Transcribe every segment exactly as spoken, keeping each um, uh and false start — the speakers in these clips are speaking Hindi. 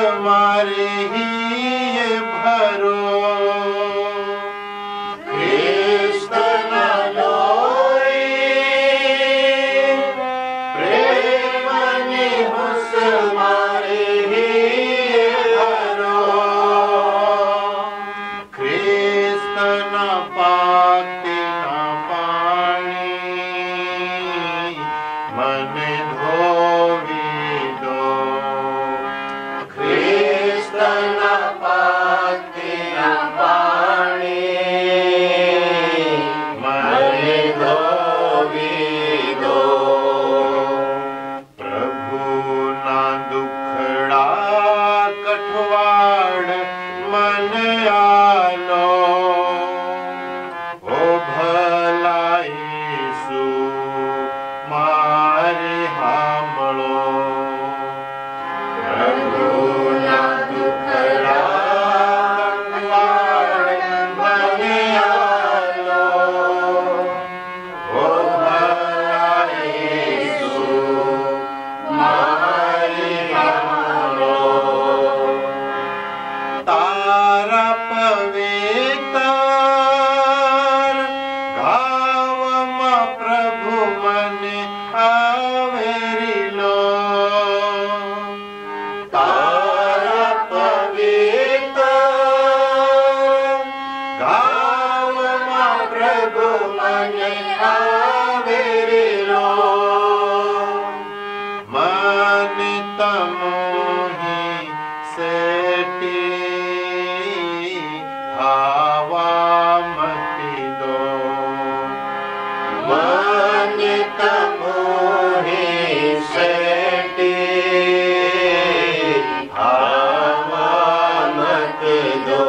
मारे ही ये भरो ख्रिस्त न लोई प्रेम निहुस मारे ही ये भरो ख्रिस्त न पाती न पानी मन धोवी दो ख्रिस्त न पाती न पानी मन धोवी दो प्रभु ना दुखड़ा कठवाड़ मन आलो ओ भला यीशु मारे हामलो प्रभु ना दुखड़ा कठवाड़ मन आलो ओ भला यीशु मारे हामलो तारा पवित्र गावमा प्रभु मने आवेरी लो तारा पवित्र गावमा प्रभु मने आवेरी लो मन तमोही सेटी हवा मती दो मन तमोही सेटी हवा मत दो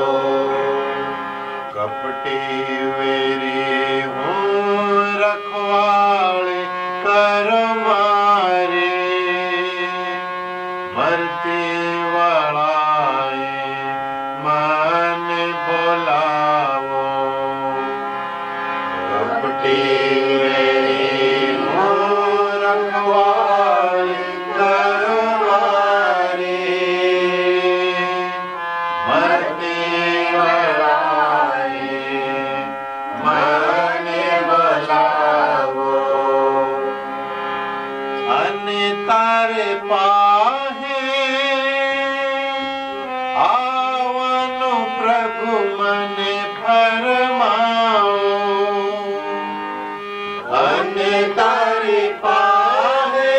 कपटी वेरी हूँ रखवाले कर मारे मरती वालाए मन बोलावो कपटी वेरी हूँ रखवाले कर मारे मरती वालाए मन बोलावो अन्य तारे पाहे आवनु प्रभु मने फरमाओ अन्य तारे पाहे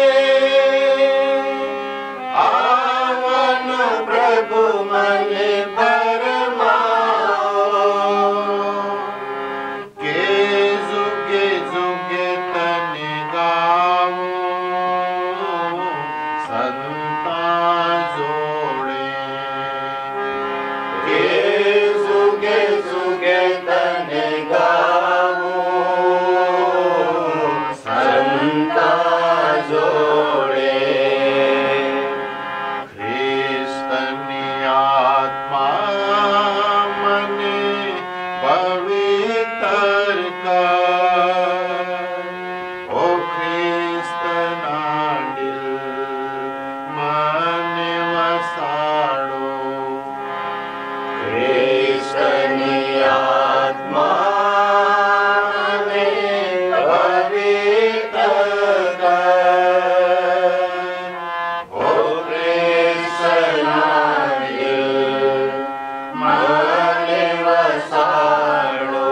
आवनु प्रभु मने फरमाओ के जुगे जुगे तने गाओ संता जोड़े के जुगे जुगे तने गाओ संता जोड़े ख्रिस्तनी आत्मा मने पवित्र कर ओ ख्रिस्त नाडिल मन वसाड़ो ख्रिस्तनी आत्मा मने पवित्र कर ओ ख्रिस्त नाडिल मन वसाड़ो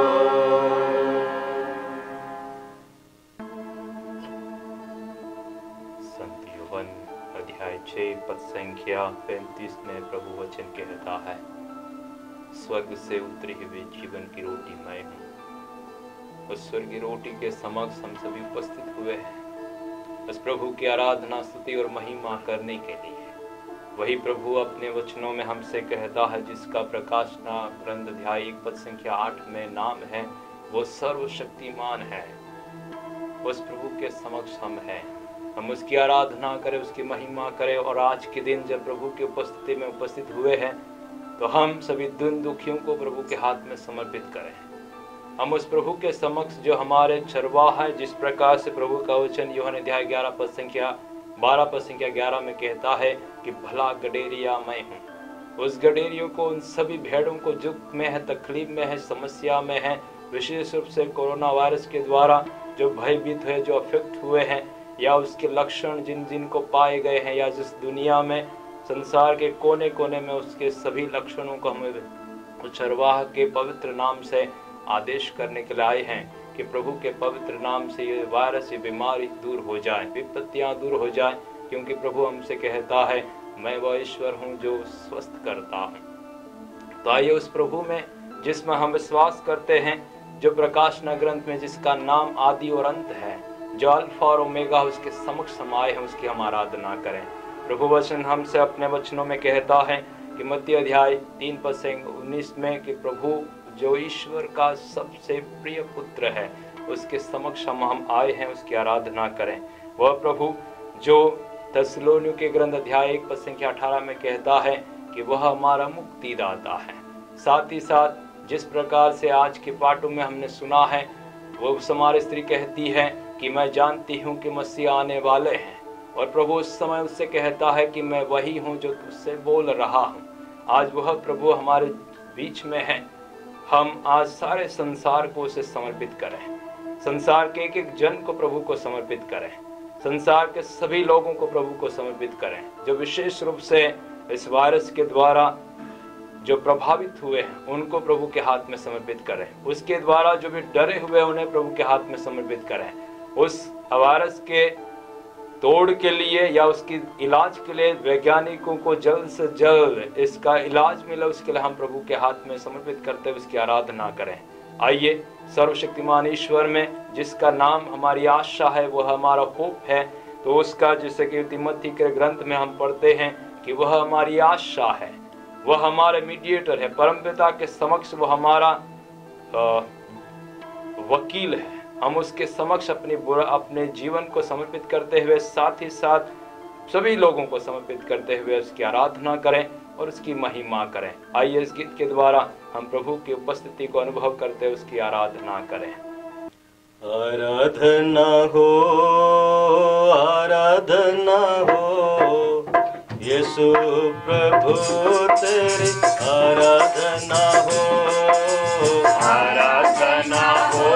संत यूहन्ना अध्याय छह पद संख्या पैंतीस में प्रभु वचन कहता है, स्वर्ग से उतरी हुई जीवन की रोटी मैं हूँ। उस स्वर्गीय रोटी के समक्ष हम सभी उपस्थित हुए हैं उस प्रभु की आराधना स्तुति और महिमा करने के लिए। वही प्रभु अपने वचनों में हमसे कहता है, जिसका प्रकाशना ग्रंथ अध्याय एक पद संख्या आठ में नाम है, वो सर्वशक्तिमान है। उस प्रभु के समक्ष हम हैं, हम उसकी आराधना करें, उसकी महिमा करें। और आज के दिन जब प्रभु की उपस्थिति में उपस्थित हुए हैं तो हम सभी दिन दुखियों को प्रभु के हाथ में समर्पित करें। हम उस प्रभु के समक्ष जो हमारे चरवाहा है, जिस प्रकार से प्रभु का वचन यूहन्ना अध्याय ग्यारह पद संख्या बारह पद संख्या ग्यारह में कहता है कि भला गडेरिया मैं हूँ। उस गडेरियों को, उन सभी भेड़ों को दुख में है, तकलीफ में है, समस्या में है, विशेष रूप से कोरोना वायरस के द्वारा जो भयभीत हुए, जो अफेक्ट हुए हैं, या उसके लक्षण जिन जिन को पाए गए हैं, या जिस दुनिया में संसार के कोने कोने में उसके सभी लक्षणों को हमें चरवाह के पवित्र नाम से आदेश करने के लिए आए हैं कि प्रभु के पवित्र नाम से ये वायरस, ये बीमारी दूर हो जाए, विपत्तियां दूर हो जाए, क्योंकि प्रभु हमसे कहता है मैं वह ईश्वर हूँ जो स्वस्थ करता हूँ। तो आइए उस प्रभु में जिसमें हम विश्वास करते हैं, जो प्रकाशना ग्रंथ में जिसका नाम आदि और अंत है, जो अल्फा और ओमेगा, उसके समक्ष हम आए हैं, उसकी हम आराधना करें। प्रभु वचन हमसे अपने वचनों में कहता है कि मत्ती अध्याय तीन पद से उन्नीस में कि प्रभु जो ईश्वर का सबसे प्रिय पुत्र है, उसके समक्ष हम हम आए हैं, उसकी आराधना करें। वह प्रभु जो थेसलोनियों के ग्रंथ अध्याय एक पद संख्या अठारह में कहता है कि वह हमारा मुक्तिदाता है। साथ ही साथ जिस प्रकार से आज के पाठों में हमने सुना है, वो समारी स्त्री कहती है कि मैं जानती हूँ कि मसीह आने वाले हैं, और प्रभु उस समय उससे कहता है कि मैं वही हूँ जो तुझसे बोल रहा हूँ। आज वह प्रभु हमारे बीच में है। हम आज सारे संसार को उसे समर्पित करें, संसार के एक एक जन को प्रभु को समर्पित करें, संसार के सभी लोगों को प्रभु को समर्पित करें, जो विशेष रूप से इस वायरस के द्वारा जो प्रभावित हुए हैं उनको प्रभु के हाथ में समर्पित करें। उसके द्वारा जो भी डरे हुए उन्हें प्रभु के हाथ में समर्पित करें। उस वायरस के तोड़ के लिए या उसकी इलाज के लिए वैज्ञानिकों को जल्द से जल्द इसका इलाज मिले, उसके लिए हम प्रभु के हाथ में समर्पित करते हुए उसकी आराधना करें। आइए सर्वशक्तिमान ईश्वर में जिसका नाम हमारी आशा है, वह हमारा होप है, तो उसका जैसे कि तिमोथी के ग्रंथ में हम पढ़ते हैं कि वह हमारी आशा है, वह हमारे मीडिएटर है, परमपिता के समक्ष वह हमारा आ, वकील है। हम उसके समक्ष अपनी बुरा अपने जीवन को समर्पित करते हुए, साथ ही साथ सभी लोगों को समर्पित करते हुए उसकी आराधना करें और उसकी महिमा करें। आइए इस गीत के द्वारा हम प्रभु की उपस्थिति को अनुभव करते हुए उसकी आराधना करें। आराधना हो, आराधना हो, यीशु प्रभु तेरी आराधना हो, आराधना हो,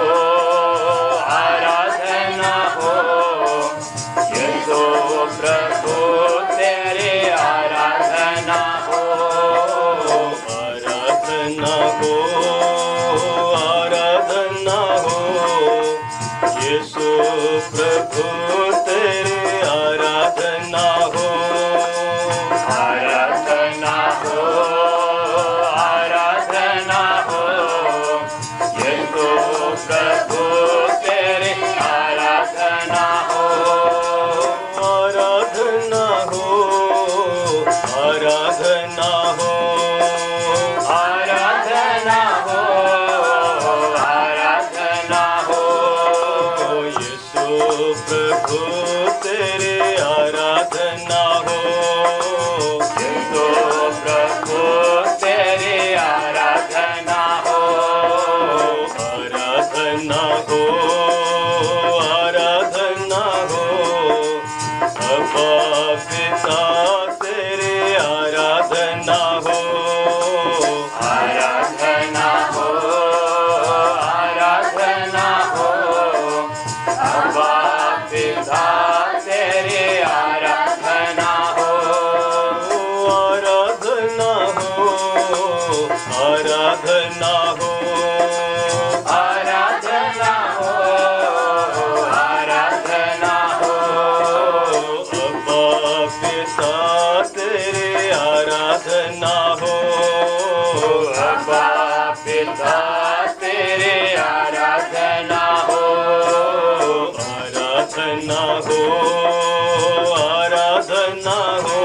आराधना हो, यीशु प्रभु तेरी आराधना हो, आराधना हो, आराधना हो, यीशु प्रभु तेरी आराधना हो, आराधना हो, आराधना हो, यीशु प्रभु तेरी आराधना हो, आराधना हो, आराधना हो, आराधना हो, आराधना हो, यीशु प्रभु तेरी आराधना हो, यीशु प्रभु तेरी आराधना हो, आराधना हो, आराधना हो, अब्बा पिता तेरी आराधना हो, आराधना हो, आराधना हो, अब्बा पिता तेरी आराधना हो, आराधना हो, आराधना हो, आराधना हो, आराधना हो, अब्बा पिता तेरी आराधना हो, अब्बा पिता तेरी आराधना हो, आराधना हो, आराधना हो,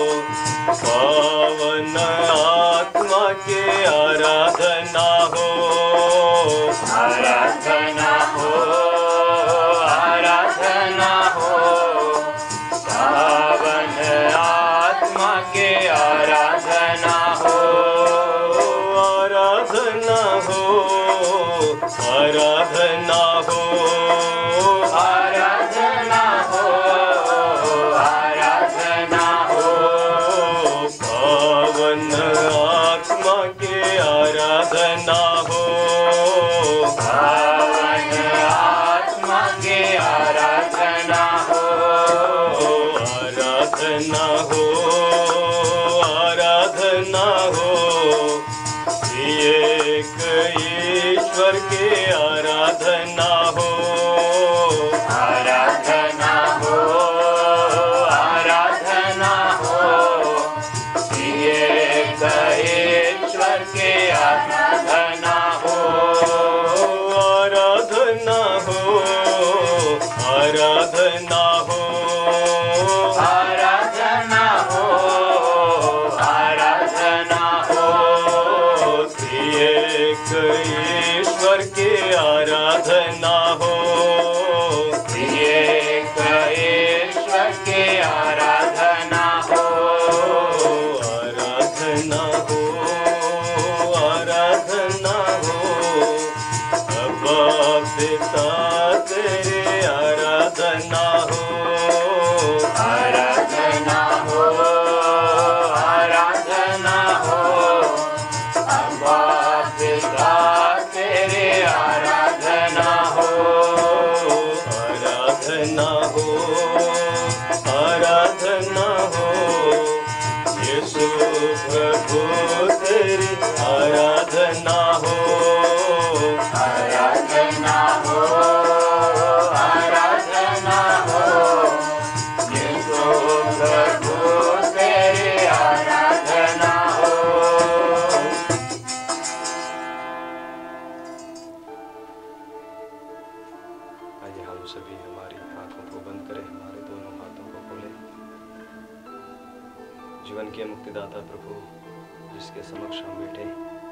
पावन आत्मा के आराधना हो, आराधना हो, आराधना हो, पावन आत्मा के आराधना हो, आराधना हो, के आराधना हो, आराधना हो, आराधना हो, अब्बा पिता तेरे आराधना हो, आराधना हो, आराधना हो, अब्बा पिता तेरे आराधना हो, आराधना हो, आराधना हो, यीशु प्रभु तेरी आराधना हो, आराधना हो, आराधना हो, यीशु प्रभु तेरी आराधना हो। आइए हम सभी हमारी आंखों को बंद करें, हमारे दोनों हाथों को खोलें। जीवन के मुक्तिदाता प्रभु जिसके समक्ष हम बैठे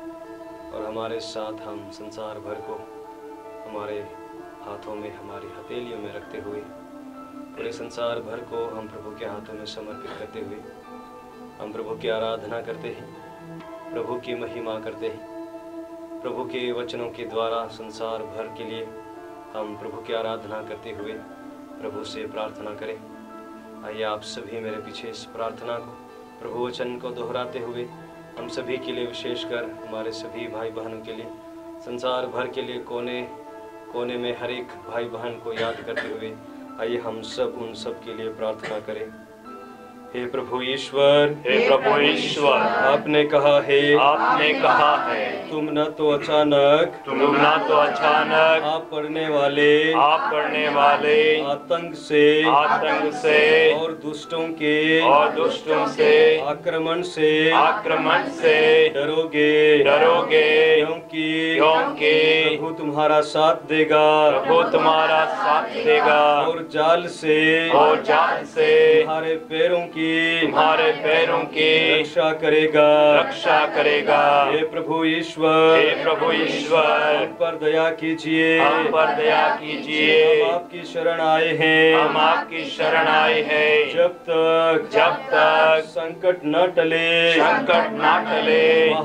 और हमारे साथ हम संसार भर को हमारे हाथों में, हमारी हथेलियों में रखते हुए, पूरे संसार भर को हम प्रभु के हाथों में समर्पित करते हुए हम प्रभु की आराधना करते हैं, प्रभु की महिमा करते हैं। प्रभु के वचनों के द्वारा संसार भर के लिए हम प्रभु की आराधना करते हुए प्रभु से प्रार्थना करें। आइए आप सभी मेरे पीछे इस प्रार्थना को, प्रभु वचन को दोहराते हुए हम सभी के लिए, विशेषकर हमारे सभी भाई बहनों के लिए, संसार भर के लिए, कोने कोने में हर एक भाई बहन को याद करते हुए आइए हम सब उन सब के लिए प्रार्थना करें। हे प्रभु ईश्वर, हे प्रभु ईश्वर, आपने कहा है, आपने कहा है, तुम न तो अचानक, तुम ना तो अचानक आप पढ़ने वाले, आप पढ़ने वाले आतंक से, आतंक से और दुष्टों के और दुष्टों से आक्रमण से आक्रमण से डरोगे, डरोगे, क्योंकि क्योंकि प्रभु तुम्हारा साथ देगा, प्रभु तुम्हारा साथ देगा, और जाल से, और जाल से तुम्हारे पैरों की तुम्हारे पैरों की रक्षा करेगा, रक्षा करेगा। हे प्रभु ईश्वर, हे प्रभु ईश्वर, हम पर दया कीजिए, हम पर दया कीजिए, हम आपकी शरण आए हैं, हम आपकी शरण आए हैं। जब तक जब तक संकट न टले, संकट ना टले,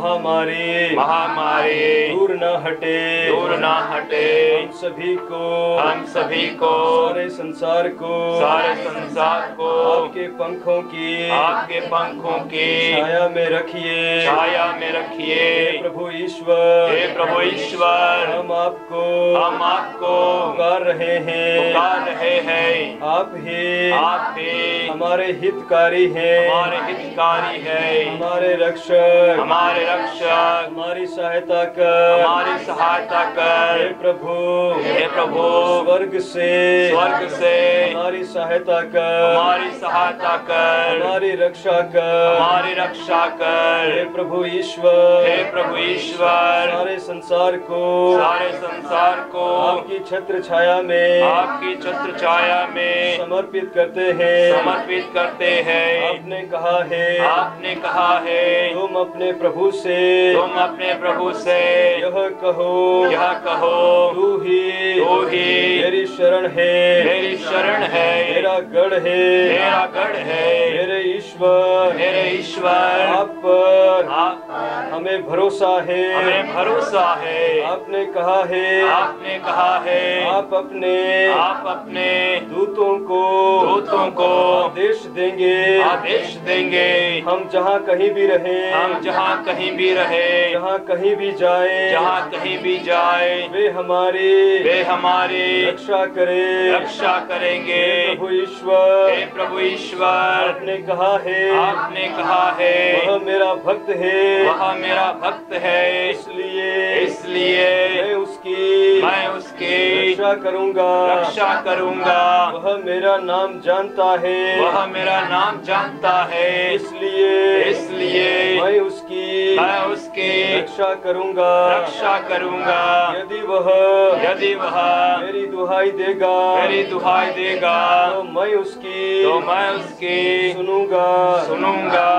महामारी महामारी दूर न हटे, दूर ना हटे, हम सभी को, हम सभी को, सारे संसार को, सारे संसार को आपके पंखों की, आपके पंखों की छाया में रखिए, छाया में रखिए। हे प्रभु ईश्वर, हे प्रभु ईश्वर, हम आपको हम आपको पुकार रहे हैं, पुकार रहे हैं। आप ही आप ही हमारे हितकारी हैं, हमारे हितकारी है, हमारे रक्षक, हमारे रक्षक, हमारी सहायता कर, हमारी सहायता हे कर। प्रभु, हे प्रभु, स्वर्ग से, स्वर्ग से हमारी सहायता कर, हमारी सहायता कर, हमारी रक्षा कर, हमारी रक्षा हे कर। प्रभु ईश्वर, हे प्रभु ईश्वर, सारे संसार को, सारे संसार को आपकी छत्र छाया में, आपकी छत्र छाया में समर्पित करते हैं। समर्पित करते हैं। आपने कहा है, आपने कहा है, तुम अपने प्रभु से, तुम अपने प्रभु से यह कहो, यह कहो, तू ही, तू ही मेरी शरण है, मेरी शरण है, मेरा गढ़ है, मेरा गढ़ है, मेरे ईश्वर, मेरे ईश्वर। आप पर आप हमें भरोसा है, हमें भरोसा है। आपने कहा है, आपने कहा है, आप अपने आप अपने दूतों को दूतों को आदेश देंगे, आदेश देंगे। हम जहाँ कहीं भी रहें, हम जहाँ कहीं भी रहे, जहाँ कहीं भी जाएं, जहाँ कहीं भी जाए, वे हमारी वे हमारी रक्षा करें, रक्षा करेंगे। हे प्रभु ईश्वर, हे प्रभु ईश्वर, आपने कहा है, आपने कहा है, वह मेरा भक्त है, वह मेरा भक्त है, इसलिए इसलिए मैं उसकी मैं उसकी रक्षा करूंगा, रक्षा करूंगा। वह मेरा नाम जानता है, वह मेरा नाम जानता है, इसलिए इसलिए मैं उसकी मैं उसकी रक्षा करूंगा, रक्षा करूंगा। यदि वह यदि वह मेरी दुहाई देगा, मेरी दुहाई देगा, तो मैं उसकी तो मैं उसकी सुनूंगा, सुनूंगा। मैं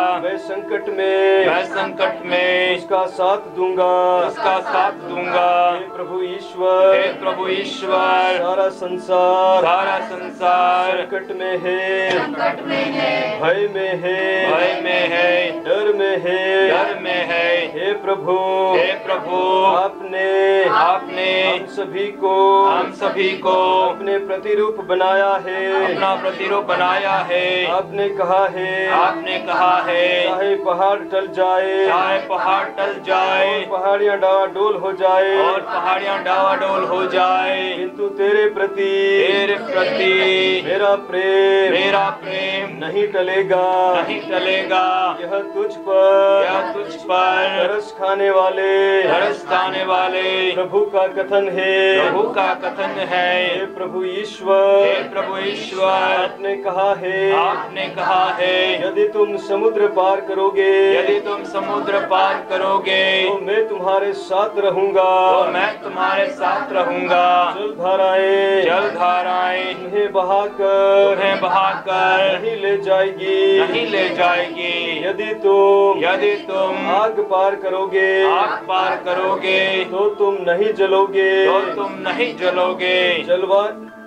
संकट में मैं संकट में उसका साथ दूंगा, उसका साथ दूंगा। हे प्रभु ईश्वर, हे प्रभु ईश्वर, सारा संसार सारा संसार संकट में है, संकट में है, भय में है, भय में है, डर में है, डर में है। हे प्रभु, हे प्रभु, आपने आपने हम सभी को हम सभी को अपने प्रतिरूप बनाया है। अपना प्रतिरूप बनाया है। आपने कहा है, आपने कहा है, चाहे पहाड़ टल जाए, चाहे पहाड़ टल जाए और पहाड़ियां डावाडोल हो जाए, और पहाड़ियां डावाडोल हो जाए, किंतु तेरे प्रति तेरे प्रति मेरा प्रेम मेरा प्रेम नहीं टलेगा। नहीं टलेगा। यह तुझ पर यह तुझ पर तरस खाने वाले तरस खाने वाले प्रभु का कथन है। प्रभु का कथन है। हे प्रभु ईश्वर, हे प्रभु ईश्वर, आपने कहा है, आपने कहा है, यदि तुम समुद्र पार करोगे, यदि तुम समुद्र पार करोगे तो मैं तुम्हारे साथ रहूंगा। तो मैं तुम्हारे साथ रहूंगा। जल धाराएं जल धाराएं तुम्हें बहाकर तुम्हें बहाकर नहीं ले जाएगी। नहीं ले जाएगी। यदि तुम यदि तुम आग पार करोगे, आग पार करोगे तो तुम नहीं जलोगे। तो तुम नहीं जलोगे। जलवा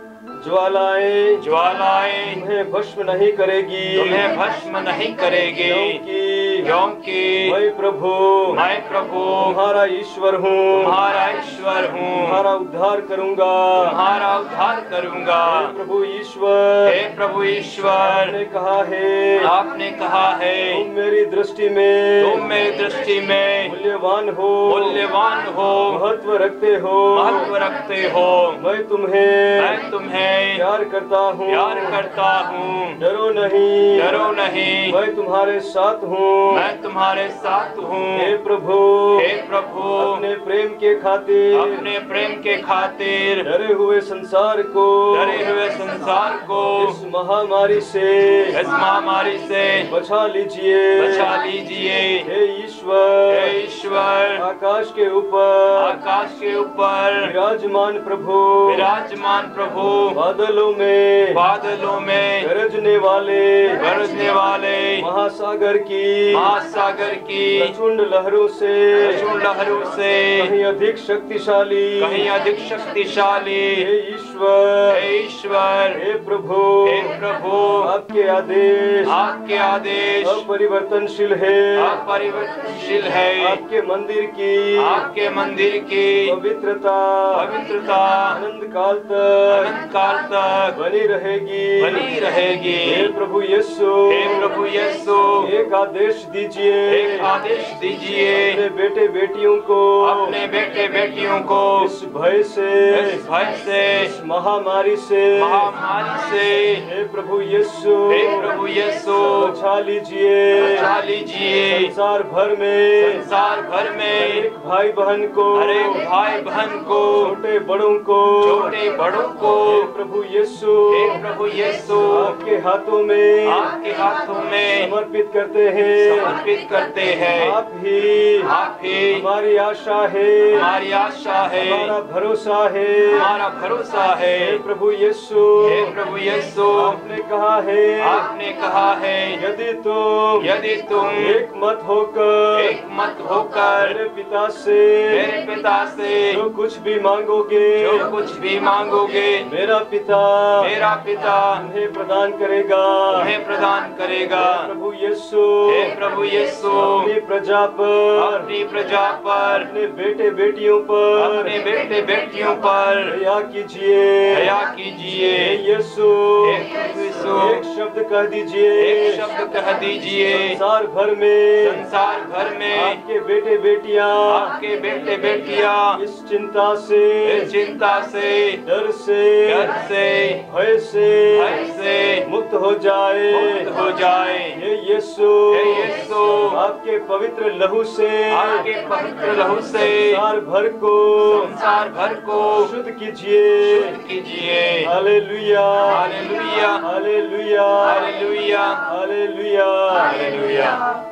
ज्वालाएं ज्वालाएं तुम्हें भस्म नहीं करेगी। तुम्हें भस्म नहीं करेगी। क्योंकि क्योंकि मैं प्रभु मैं प्रभु तुम्हारा ईश्वर हूँ, तुम्हारा ईश्वर हूँ, तुम्हारा उद्धार करूंगा। तुम्हारा उद्धार करूंगा। हे प्रभु ईश्वर, हे प्रभु ईश्वर, आपने कहा है, आपने कहा है, तुम मेरी दृष्टि में तुम मेरी दृष्टि में मूल्यवान हो, मूल्यवान हो, महत्व रखते हो, महत्व रखते हो। मैं तुम्हें मैं तुम्हें प्यार करता हूँ, प्यार करता हूँ। डरो नहीं, डरो नहीं, मैं तुम्हारे साथ हूँ। मैं तुम्हारे साथ हूँ। हे प्रभु, हे प्रभु, अपने प्रेम के खातिर अपने प्रेम के खातिर डरे हुए संसार को डरे हुए संसार को इस महामारी से इस महामारी से बचा लीजिए। बचा लीजिए। हे ईश्वर, हे ईश्वर, आकाश के ऊपर आकाश के ऊपर विराजमान प्रभु, विराजमान प्रभु, बादलों में बादलों में गरजने वाले गरजने वाले महासागर की महासागर की प्रचंड लहरों से प्रचंड लहरों से कहीं अधिक शक्तिशाली, कहीं अधिक शक्तिशाली। हे ईश्वर, हे ईश्वर, हे प्रभु, हे प्रभु, आपके आदेश आपके आदेश अपरिवर्तनशील है। अपरिवर्तनशील है। आपके मंदिर की आपके मंदिर की पवित्रता पवित्रता अनंत काल तक अनंत काल तक बनी रहेगी, बनी रहेगी। हे प्रभु यीशु, हे प्रभु यीशु, एक आदेश दीजिए, एक आदेश दीजिए अपने बेटे बेटियों को अपने बेटे बेटियों को इस भय से, इस भय से, इस महामारी से, महामारी से, हे प्रभु यीशु, हे प्रभु यीशु, बचा लीजिए। बचा लीजिए। संसार भर में संसार भर में एक भाई बहन को, हर एक भाई बहन को, छोटे बड़ों को, छोटे बड़ों को, हे प्रभु यीशु, हे प्रभु यीशु, आपके हाथों में आपके हाथों में समर्पित करते हैं। समर्पित करते हैं। आप ही आप ही हमारी आशा है, हमारी आशा है, हमारा भरोसा है, हमारा भरोसा है। हे प्रभु यीशु, हे प्रभु यीशु, आपने कहा है, आपने कहा है, यदि तुम यदि तुम एक मत होकर एक मत होकर मेरे पिता से मेरे पिता से जो कुछ भी मांगोगे, जो कुछ भी मांगोगे, मेरा पिता मेरा पिता तुम्हें प्रदान करेगा। तुम्हें प्रदान करेगा। हे प्रभु यीशु, हे प्रभु यीशु, अपनी प्रजा पर, अपनी प्रजा पर, अपने बेटे बेटियों पर अपने बेटे बेटियों पर दया कीजिए। दया कीजिए। हे यीशु, हे प्रभु यीशु, एक शब्द कह दीजिए, एक शब्द कह दीजिए। संसार भर में संसार भर में आपके बेटे बेटियां आपके बेटे बेटियां इस चिंता से, इस चिंता से, डर से, डर से, भय से, भय से मुक्त हो जाए। मुक्त हो जाए। हे यीशु, हे यीशु, आपके पवित्र लहू से आपके पवित्र लहू से संसार भर को संसार भर को शुद्ध कीजिए। शुद्ध कीजिए। Hallelujah, hallelujah, hallelujah, hallelujah, hallelujah, hallelujah.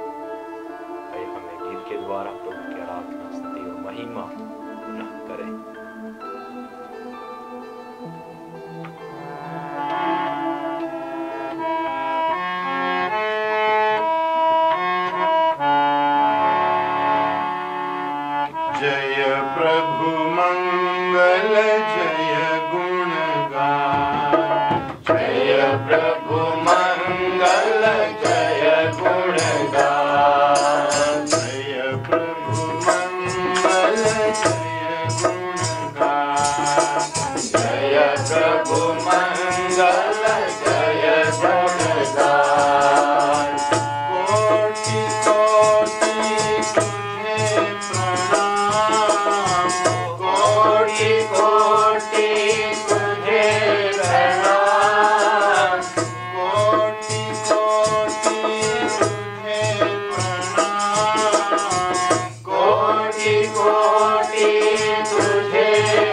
आइए हमें गीत के द्वारा प्रभु की आराधना, स्तुति और महिमा पुनः करें। Thank you. प्रभु मंगल जय गुणगान जय प्रभु मंगल जय गुणगान जय प्रभु मंगल जय गुणगान जय प्रभु मंगल जय गुणगान कोटि कोटि तुझे प्रणाम कोटि कोटि तुझे प्रणाम कोटि कोटि तुझे प्रणाम कोटि कोटि तुझे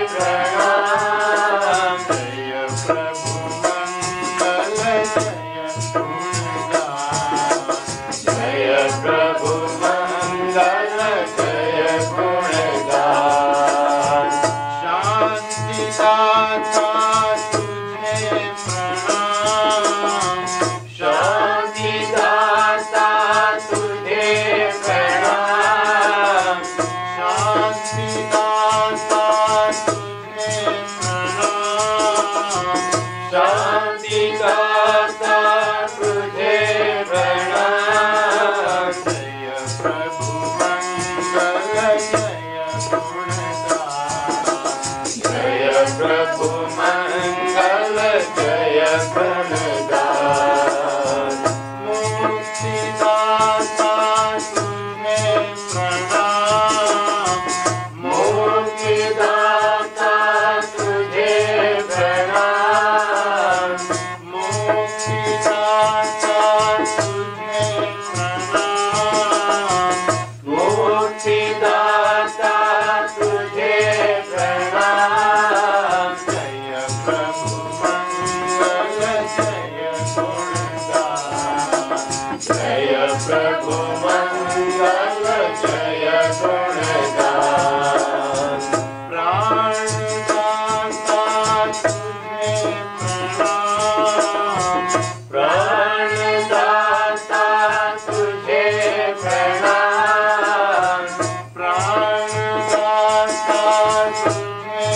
प्रणाम जय प्रभु मंगल जय गुणगान जय प्रभु मंगल जय गुणगान शांति दाता तुझे प्रणाम शांति दाता तुझे प्रणाम शांति दाता तुझे प्रणाम शांति दाता तुझे प्रणाम जय प्रभु मंगल जय गुणगान जय प्रभु मंगल जय गुणगान मुक्ति दाता तुझे प्रणाम मुक्ति दाता तुझे प्रणाम मुक्ति दाता तुझे प्रणाम मुक्ति दाता तुझे प्रणाम जय प्रभु मंगल जय गुणगान जय प्रभु मंगल जय गुणगान प्राणदाता तुझे प्रणाम प्राणदाता तुझे प्रणाम प्राणदाता तुझे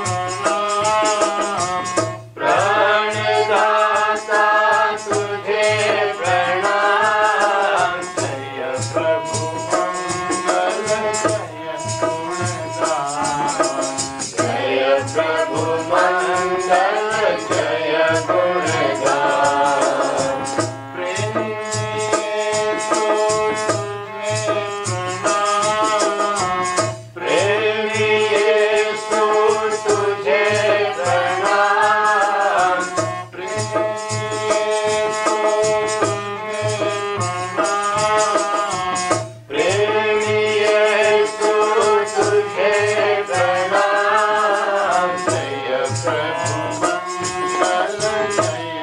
प्रणाम प्राणदाता तुझे प्रणाम जय प्रभु मंगल जय गुणगान जय प्रभु मंगल जय गुणगान प्रेम यीशु तुझे प्रणाम प्रेम यीशु तुझे प्रणाम प्रेम यीशु तुझे प्रणाम प्रेम यीशु तुझे प्रणाम जय प्रभु मंगल जय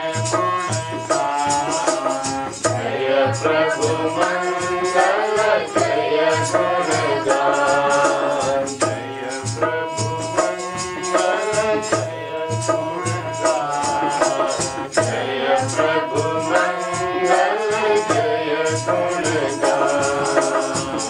गुणगान जय प्रभु मंगल जय गुणगान जय प्रभु मंगल जय गुणगान जय प्रभु मंगल जय गुणगान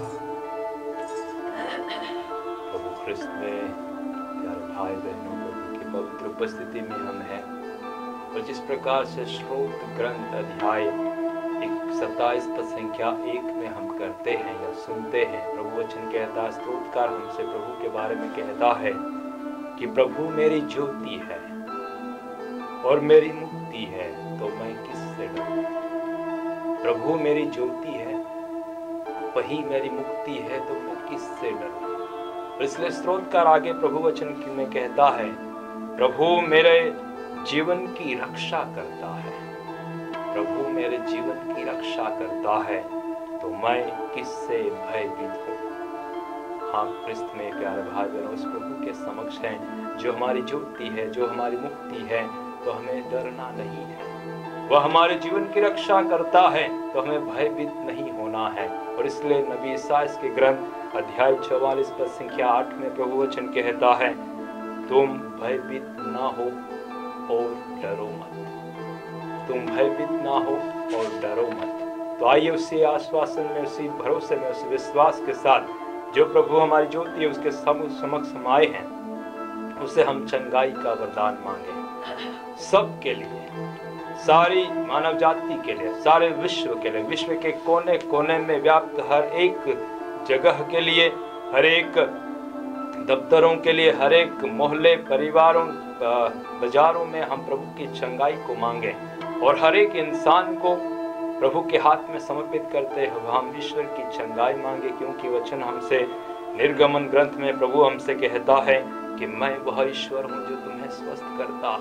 प्रभु ख्रिस्त में प्यारे भाई बहनों, प्रभु की पवित्र उपस्थिति में हम हैं और जिस प्रकार से स्रोत ग्रंथ अध्याय एक सत्ताईस पद संख्या एक में हम करते हैं या सुनते हैं, प्रभु वचन कहता है, स्रोतकार हमसे प्रभु के बारे में कहता है कि प्रभु मेरी ज्योति है और मेरी मुक्ति है, तो मैं किससे डरूं। प्रभु मेरी ज्योति है, वही मेरी मुक्ति है, तो मैं किससे डरूं। इसलिए स्रोतकार आगे प्रभु वचन में कहता है, प्रभु मेरे जीवन की रक्षा करता है, प्रभु मेरे जीवन की रक्षा करता है, तो मैं किससे भयभीत हूँ। हाँ, ख्रिस्त में प्यारे भाई बहनों, उस प्रभु के समक्ष हैं जो हमारी ज्योति है, जो हमारी मुक्ति है, तो हमें डरना नहीं है। वह हमारे जीवन की रक्षा करता है, तो हमें भयभीत नहीं होना है। और इसलिए नबी ईसाइया के ग्रंथ अध्याय चौवालीस पद संख्या आठ में प्रभु वचन कहता है, तुम भयभीत ना हो और डरो मत, तुम भयभीत ना हो और डरो मत। तो आइए उसी आश्वासन में, उसी भरोसे में, उसी विश्वास के साथ जो प्रभु हमारी ज्योति है उसके समक्ष हम आए हैं, उसे हम चंगाई का वरदान मांगे सबके लिए, सारी मानव जाति के लिए, सारे विश्व के लिए, विश्व के कोने कोने में व्याप्त हर एक जगह के लिए, हर एक दफ्तरों के लिए, हर एक मोहल्ले, परिवारों, बाजारों में हम प्रभु की चंगाई को मांगे और हर एक इंसान को प्रभु के हाथ में समर्पित करते हुए हम ईश्वर की चंगाई मांगे, क्योंकि वचन हमसे निर्गमन ग्रंथ में प्रभु हमसे कहता है कि मैं वह ईश्वर हूँ जो तुम्हें स्वस्थ करता।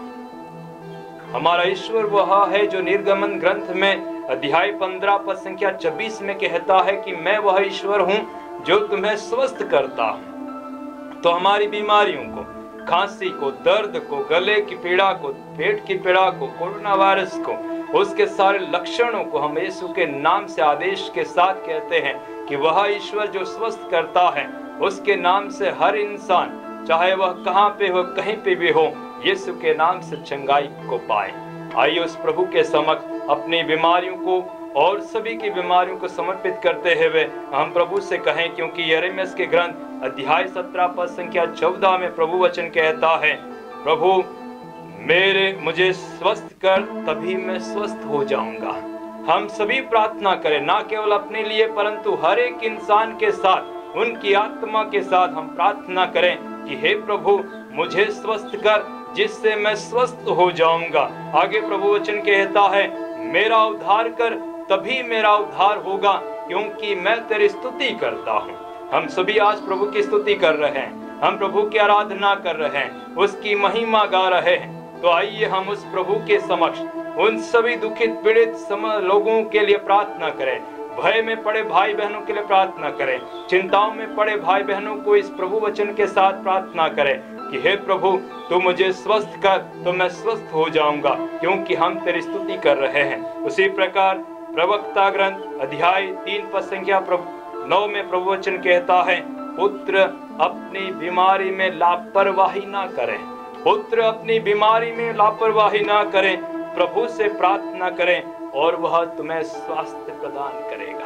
हमारा ईश्वर वह है जो निर्गमन ग्रंथ में अध्याय पंद्रह पद संख्या छब्बीस में कहता है कि मैं वह ईश्वर हूँ जो तुम्हें स्वस्थ करता हूँ। तो हमारी बीमारियों को, खांसी को, दर्द को, गले की पीड़ा को, पेट की पीड़ा को, कोरोना वायरस को, उसके सारे लक्षणों को हम यीशु के नाम से आदेश के साथ कहते हैं कि वह ईश्वर जो स्वस्थ करता है, उसके नाम से हर इंसान, चाहे वह कहाँ पे हो, कहीं पे भी हो, यीशु के नाम से चंगाई को पाए। आइए उस प्रभु के समक्ष अपनी बीमारियों को और सभी की बीमारियों को समर्पित करते हुए हम प्रभु से कहें, क्योंकि यिर्मयाह के ग्रंथ अध्याय सत्रह पद संख्या चौदह में प्रभु वचन कहता है, प्रभु मेरे मुझे स्वस्थ कर, तभी मैं स्वस्थ हो जाऊंगा। हम सभी प्रार्थना करें, ना केवल अपने लिए परंतु हर एक इंसान के साथ, उनकी आत्मा के साथ हम प्रार्थना करें कि हे प्रभु मुझे स्वस्थ कर, जिससे मैं स्वस्थ हो जाऊंगा। आगे प्रभु वचन कहता है, मेरा उद्धार कर, तभी मेरा उद्धार होगा, क्योंकि मैं तेरी स्तुति करता हूँ। हम सभी आज प्रभु की स्तुति कर रहे हैं, हम प्रभु की आराधना कर रहे हैं, उसकी महिमा गा रहे हैं। तो आइए हम उस प्रभु के समक्ष उन सभी दुखित पीड़ित लोगों के लिए प्रार्थना करें, भय में पड़े भाई बहनों के लिए प्रार्थना करें, चिंताओं में पड़े भाई बहनों को इस प्रभु वचन के साथ प्रार्थना करें कि हे प्रभु तू मुझे स्वस्थ कर, तो मैं स्वस्थ हो जाऊंगा, क्योंकि हम तेरी स्तुति कर रहे हैं। उसी प्रकार प्रवक्ता ग्रंथ अध्याय तीन पद संख्या नौ में प्रभु वचन कहता है, पुत्र अपनी बीमारी में लापरवाही ना करें, पुत्र अपनी बीमारी में लापरवाही ना करें, प्रभु से प्रार्थना करें और वह तुम्हें स्वास्थ्य प्रदान करेगा,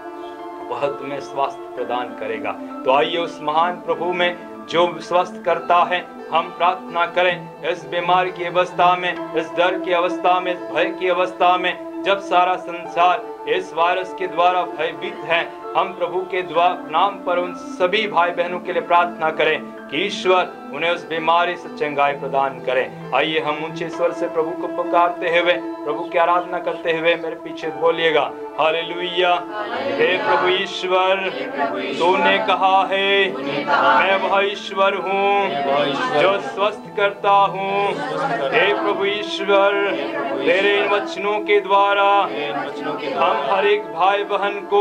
वह तुम्हें स्वास्थ्य प्रदान करेगा। तो आइए उस महान प्रभु में जो स्वस्थ करता है हम प्रार्थना करें। इस बीमारी की अवस्था में, इस डर की अवस्था में, इस भय की अवस्था में, जब सारा संसार इस वायरस के द्वारा भयभीत है, हम प्रभु के नाम पर उन सभी भाई बहनों के लिए प्रार्थना करें कि ईश्वर उन्हें उस बीमारी से चंगाई प्रदान करें। आइए हम ऊंचे स्वर से प्रभु को पुकारते हुए, प्रभु की आराधना करते हुए मेरे पीछे बोलिएगा, हालेलुया। हे प्रभु ईश्वर, तूने कहा है मैं वह ईश्वर हूँ जो स्वस्थ करता हूँ। हे प्रभु ईश्वर, तेरे इन वचनों के द्वारा हम हर एक भाई बहन को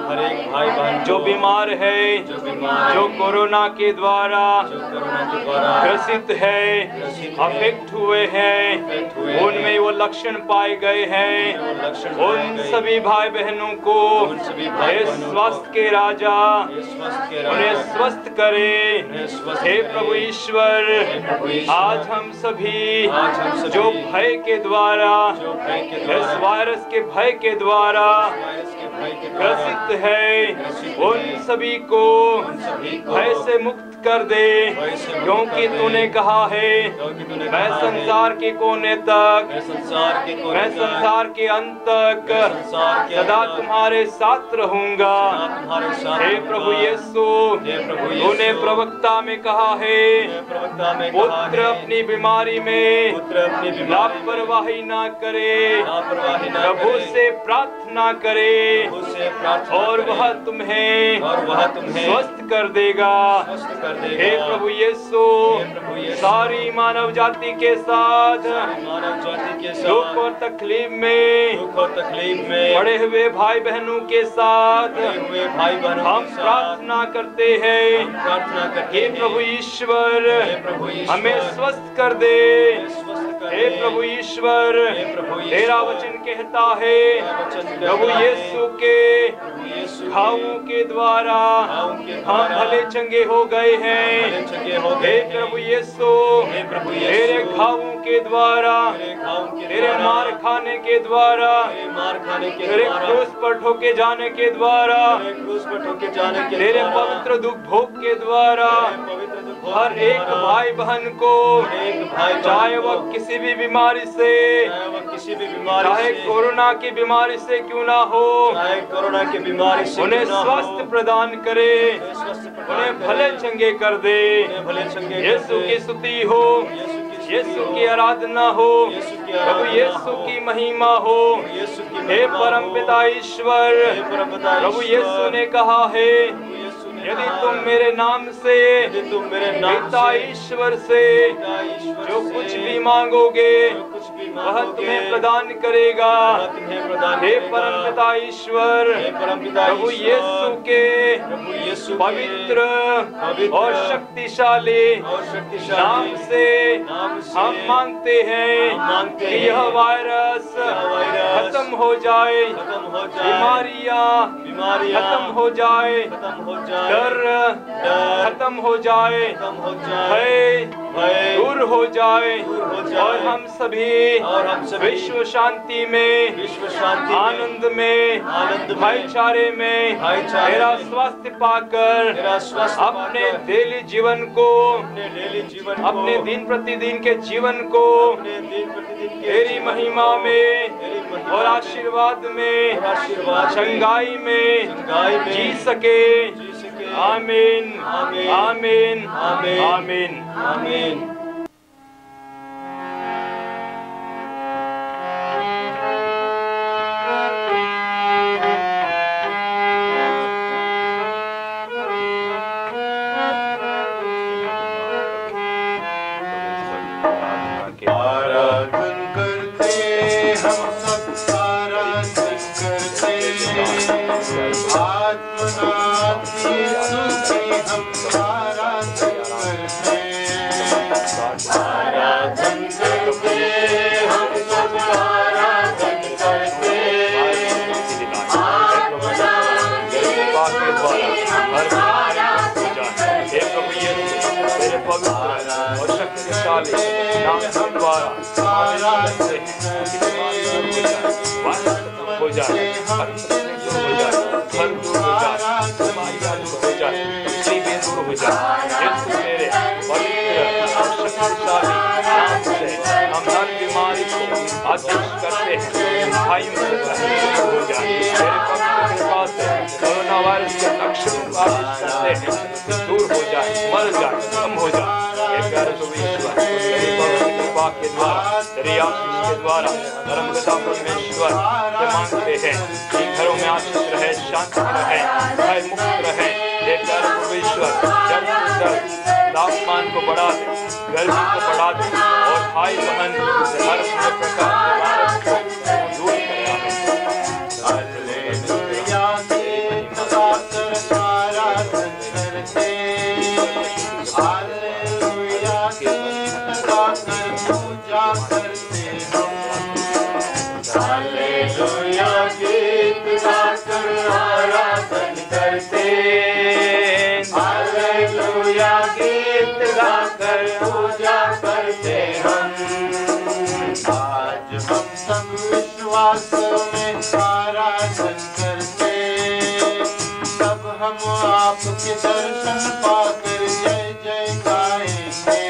जो बीमार है, जो कोरोना के द्वारा ग्रसित है, अफेक्ट हुए हैं, उनमें वो लक्षण पाए गए हैं, उन सभी भाई बहनों को स्वास्थ्य के राजा उन्हें स्वस्थ करे। हे प्रभु ईश्वर, आज हम सभी जो भय के द्वारा, इस वायरस के भय के द्वारा ग्रसित है, उन सभी को भय से मुक्त कर दे, क्योंकि तूने कहा है मैं संसार के कोने तक, मैं संसार के अंत तक सदा तुम्हारे साथ रहूंगा। हे प्रभु यीशु, तूने प्रवक्ता में कहा है पुत्र अपनी बीमारी में लापरवाही ना करे, प्रभु से प्रार्थना करे और वह तुम्हें स्वस्थ कर देगा। हे प्रभु यीशु, सारी मानव जाति के साथ दुख और तकलीफ में पड़े हुए भाई बहनों के साथ हम प्रार्थना करते हैं कि प्रभु ईश्वर हमें स्वस्थ कर दे। हे प्रभु ईश्वर, तेरा वचन कहता है प्रभु यीशु के घावों के द्वारा हम भले चंगे हो गए हैं। हे प्रभु यीशु, तेरे घावों के द्वारा, तेरे मार खाने के द्वारा, मार खाने के तेरे द्वारा, क्रूस पर ठोके जाने के द्वारा, क्रूस पर ठोके जाने के तेरे द्वारा, पवित्र दुख भोग के द्वारा पवित्र दुख भोग हर के एक द्वारा, भाई बहन को, एक भाई बहन चाहे को, वह किसी भी बीमारी से, चाहे वह किसी भी बीमारी चाहे से, कोरोना की बीमारी से क्यों ना हो, चाहे कोरोना की बीमारी से उन्हें क्यों ना हो, स्वास्थ्य प्रदान करे, स्वस्थ प्रदान उन्हें करे, भले चंगे कर दे। उन्हें भले चंगे कर यीशु दे। की स्तुति हो, यीशु की आराधना हो, यीशु की प्रभु आराधना यीशु हो, की महिमा हो। यीशु की हे महिमा परम हो, पिता ईश्वर, हे परम पिता प्रभु ईश्वर, यीशु ने कहा है, यीशु ने यदि कहा तुम है, मेरे नाम से, यदि तुम मेरे नाम पिता से, ईश्वर से पिता ईश्वर जो से, कुछ भी मांगोगे जो कुछ भी वह मांगोगे, तुम्हें प्रदान करेगा। वह तुम्हें प्रदान हे करेगा। परम पिता ईश्वर, हे परम पिता प्रभु ईश्वर, यीशु के प्रभु यीशु के पवित्र पवित्र और शक्तिशाली और शक्तिशाली नाम से नाम से हम मांगते हैं हम मांगते कि हैं यह वायरस यह वायरस खत्म हो जाए, खत्म हो जाए, बीमारियां बीमारियां खत्म हो जाए, खत्म हो जाए, डर डर खत्म हो जाए, खत्म हो जाए, भय भय दूर हो जाए, दूर हो जाए, और हम सभी और हम सभी विश्व शांति में, विश्व शांति में, आनंद में, आनंद में, भाईचारे में, भाईचारे तेरा में, स्वास्थ्य पाकर तेरा स्वास्थ्य अपने पाकर, डेली जीवन को, अपने डेली जीवन को, अपने दिन प्रतिदिन के जीवन को अपने दिन प्रतिदिन के तेरी जीवन महिमा को, में तेरी महिमा और में, आशीर्वाद में, और आशीर्वाद में, चंगाई में चंगाई में जी सके। जी सके। आमीन आमीन, आमीन आमीन, आमीन। आमीन। आराधन करते हम सब आराधन करते आत्मनाथ यीशु की हम आराधन करते आराधन करते हम सब आराधन करते आत्मनाथ यीशु की हम आराधन हे प्रभु यीशु, तेरे पवित्र और शक्तिशाली नाम के द्वारा हमारे जीवन से वायरस खत्म हो जाए, हर तकलीफ दूर हो जाए, हर दूर हो जाए, बीमारियां दूर हो जाए, तकलीफें दूर हो जाए। यीशु तेरे पवित्र और शक्तिशाली नाम से हम हर बीमारी को आदेश करते हैं, भाई दूर हो जाए। तेरे पवित्र कृपा से कोरोना वायरस के लक्षण को आदेश करते हैं, दूर हो जाए, मर जाए, खत्म हो जाए। हे प्यारे प्रभु ईश्वर, तेरी पवित्र कृपा के द्वारा, तेरी आशीष के द्वारा परम पिता परमेश्वर से मांगते हैं कि घरों में आशीष रहे, शांति रहे, भय मुक्त रहे। हे प्यारे प्रभु ईश्वर, जल्द से जल्द तापमान को बढ़ा दे, गर्मी को बढ़ा दे, और भाई बहन से हर प्रकार के वायरस को दूर करे। हालेलुया गीत गाकर आराधन करते हालेलुया गीत गाकर पूजा करते हम हालेलुया गीत गाकर आराधन करते हालेलुया गीत गाकर पूजा करते हम आज हम सब विश्वास में आराधन करते तब हम आपके दर्शन पाकर जय जय गाएंगे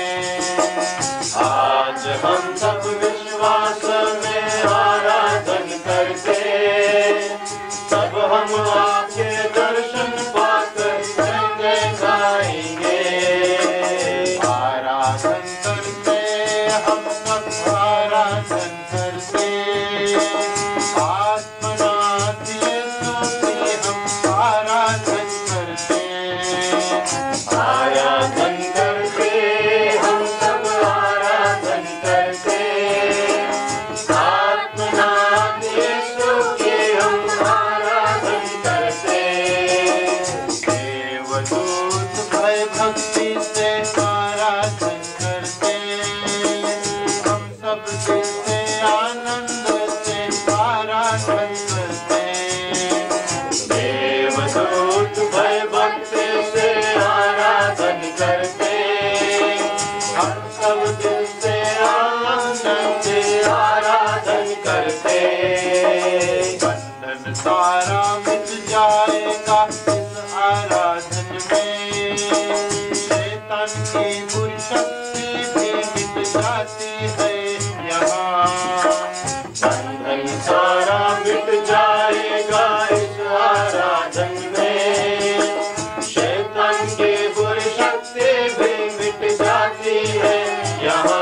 आज हम सब विश्वास में आराधन करते तब हम आपके दर्शन पाकर जय जय गाएंगे आराधन करते हम सब आराधन करते आत्मनाथ यीशु की हम आराधन करते आराधन करते हम सब आराधन करते आत्मनाथ यीशु की हम आराधन करते देवदूत भय भक्ति से आराधन करते हम सब दिल से आनंद से आराधन करते देवदूत भय भक्ति से आराधन करते हम सब दिल से आनंद सारा मिट जाएगा इस आराधन में। शैतान की बुरी शक्ति भी मिट जाती है यहाँ। बंधन सारा मिट जाएगा इस आराधन में। शैतान की बुरी शक्ति भी मिट जाती है यहाँ।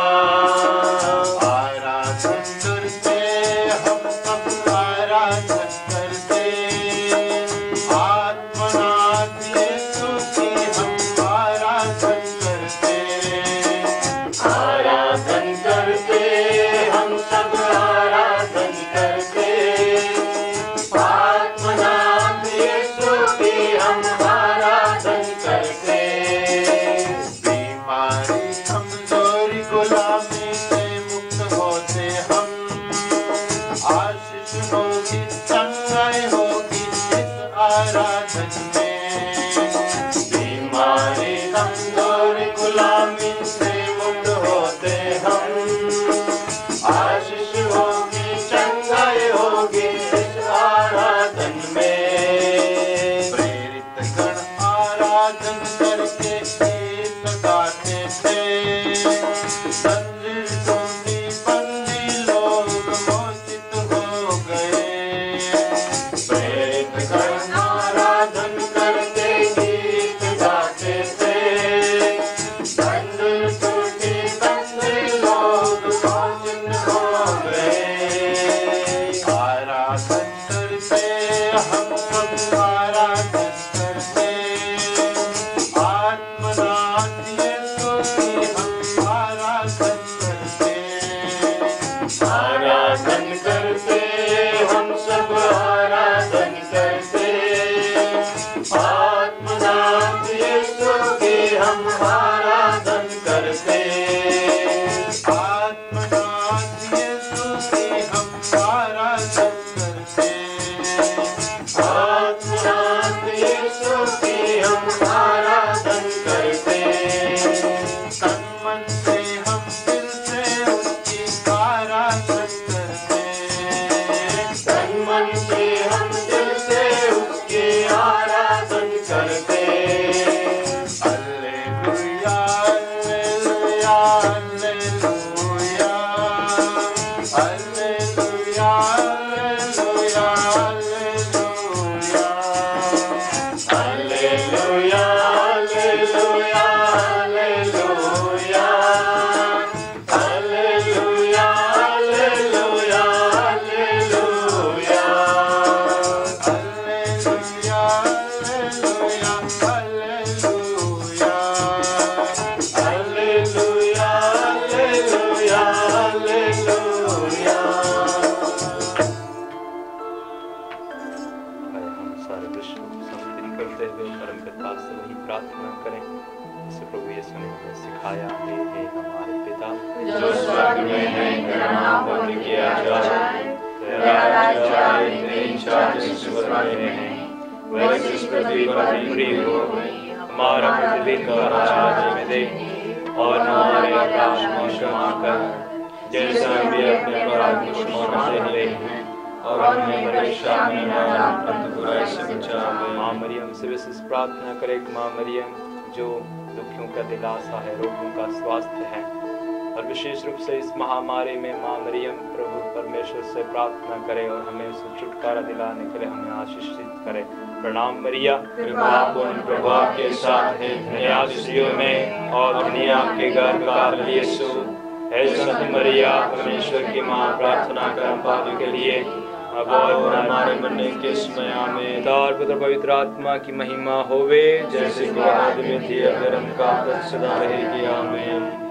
प्रार्थना करें माँ मरियम जो दुखियों का दिलासा है, रोगों का स्वास्थ्य है, और विशेष रूप से इस महामारी में माँ मरियम प्रभु परमेश्वर से प्रार्थना करें और हमें उसे छुटकारा दिलाने के लिए हमें आशीषित करें। प्रणाम मरिया, कृपा पूर्ण प्रभु आपके साथ है, धन्य स्त्रियों में और धन्य आपके गर्भ का फल यीशु। हे संत मरिया परमेश्वर की माँ, प्रार्थना कर हम पापियों के लिए अब और हमारे मरने के समय आमीन। पिता और पुत्र पवित्र आत्मा की महिमा होवे, जैसे कि आदि में थी अगर हम का सदा रहेगी आमीन।